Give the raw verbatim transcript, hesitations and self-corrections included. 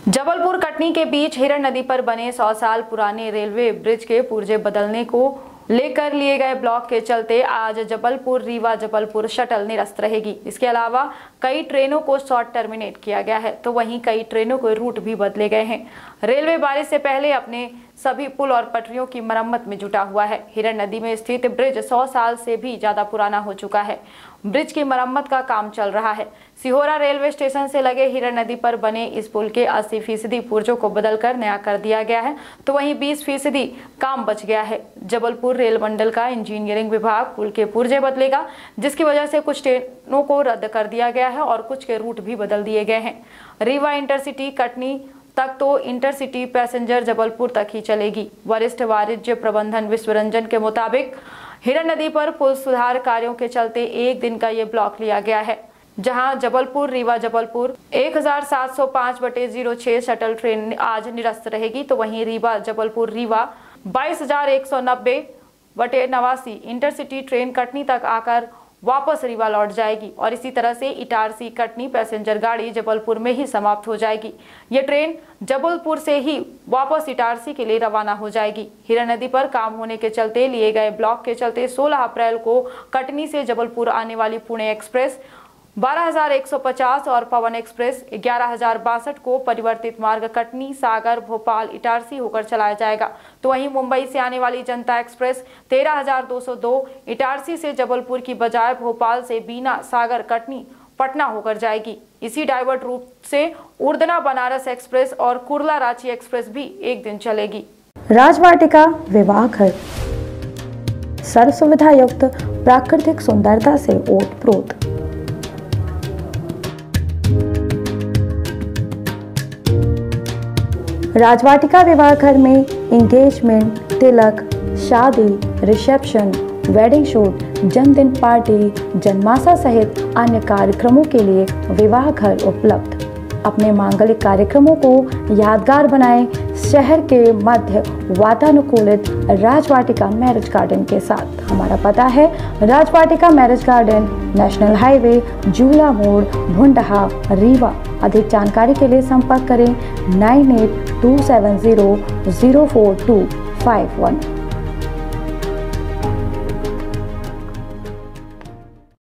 जबलपुर कटनी के बीच हिरण नदी पर बने सौ साल पुराने रेलवे ब्रिज के पुर्जे बदलने को लेकर लिए गए ब्लॉक के चलते आज जबलपुर रीवा जबलपुर शटल निरस्त रहेगी। इसके अलावा कई ट्रेनों को शॉर्ट टर्मिनेट किया गया है, तो वहीं कई ट्रेनों के रूट भी बदले गए हैं। रेलवे बारिश से पहले अपने सभी पुल और पटरियों की मरम्मत में जुटा हुआ है। हिरण नदी में स्थित ब्रिज सौ साल से भी ज्यादा पुराना हो चुका है। ब्रिज की मरम्मत का काम चल रहा है। सिहोरा रेलवे स्टेशन से लगे हिरण नदी पर बने इस पुल के अस्सी फीसदी पुर्जों को बदलकर नया कर दिया गया है, तो वहीं बीस फीसदी काम बच गया है। जबलपुर रेल मंडल का इंजीनियरिंग विभाग पुल के पुर्जे बदलेगा, जिसकी वजह से कुछ ट्रेनों को रद्द कर दिया गया है और कुछ के रूट भी बदल दिए गए हैं। रीवा इंटरसिटी कटनी तक तो इंटरसिटी पैसेंजर जबलपुर तक ही चलेगी। वरिष्ठ वाणिज्य प्रबंधन विश्वरंजन के मुताबिक हिरण नदी पर पुल सुधार कार्यों के चलते एक दिन का ये ब्लॉक लिया गया है, जहां जबलपुर रीवा जबलपुर एक हजार सात सौ पाँच बटे जीरो छह शटल ट्रेन आज निरस्त रहेगी, तो वहीं रीवा जबलपुर रीवा बाईस हजार एक सौ नब्बे बटे नवासी इंटरसिटी ट्रेन कटनी तक आकर वापस रीवा लौट जाएगी और इसी तरह से इटारसी कटनी पैसेंजर गाड़ी जबलपुर में ही समाप्त हो जाएगी। ये ट्रेन जबलपुर से ही वापस इटारसी के लिए रवाना हो जाएगी। हिरण नदी पर काम होने के चलते लिए गए ब्लॉक के चलते सोलह अप्रैल को कटनी से जबलपुर आने वाली पुणे एक्सप्रेस बारह हजार एक सौ पचास और पवन एक्सप्रेस ग्यारह हजार बासठ को परिवर्तित मार्ग कटनी सागर भोपाल इटारसी होकर चलाया जाएगा, तो वहीं मुंबई से आने वाली जनता एक्सप्रेस तेरह हजार दो सौ दो इटारसी से जबलपुर की बजाय भोपाल से बीना सागर कटनी पटना होकर जाएगी। इसी डाइवर्ट रूट से उर्दना बनारस एक्सप्रेस और कुर्ला रांची एक्सप्रेस भी एक दिन चलेगी। राजवाटिका विवाह घर सर्व सुविधा युक्त प्राकृतिक सुंदरता से ओतप्रोत। राजवाटिका विवाह घर में एंगेजमेंट, तिलक, शादी, रिसेप्शन, वेडिंग शूट, जन्मदिन पार्टी, जन्माशा सहित अन्य कार्यक्रमों के लिए विवाह घर उपलब्ध। अपने मांगलिक कार्यक्रमों को यादगार बनाएं शहर के मध्य वातानुकूलित राजवाटिका मैरिज गार्डन के साथ। हमारा पता है Rajvatika marriage garden, national highway, Jhula Mod, Bhundha, Rewa. अधिक जानकारी के लिए संपर्क करें nine eight two seven zero zero four two five one.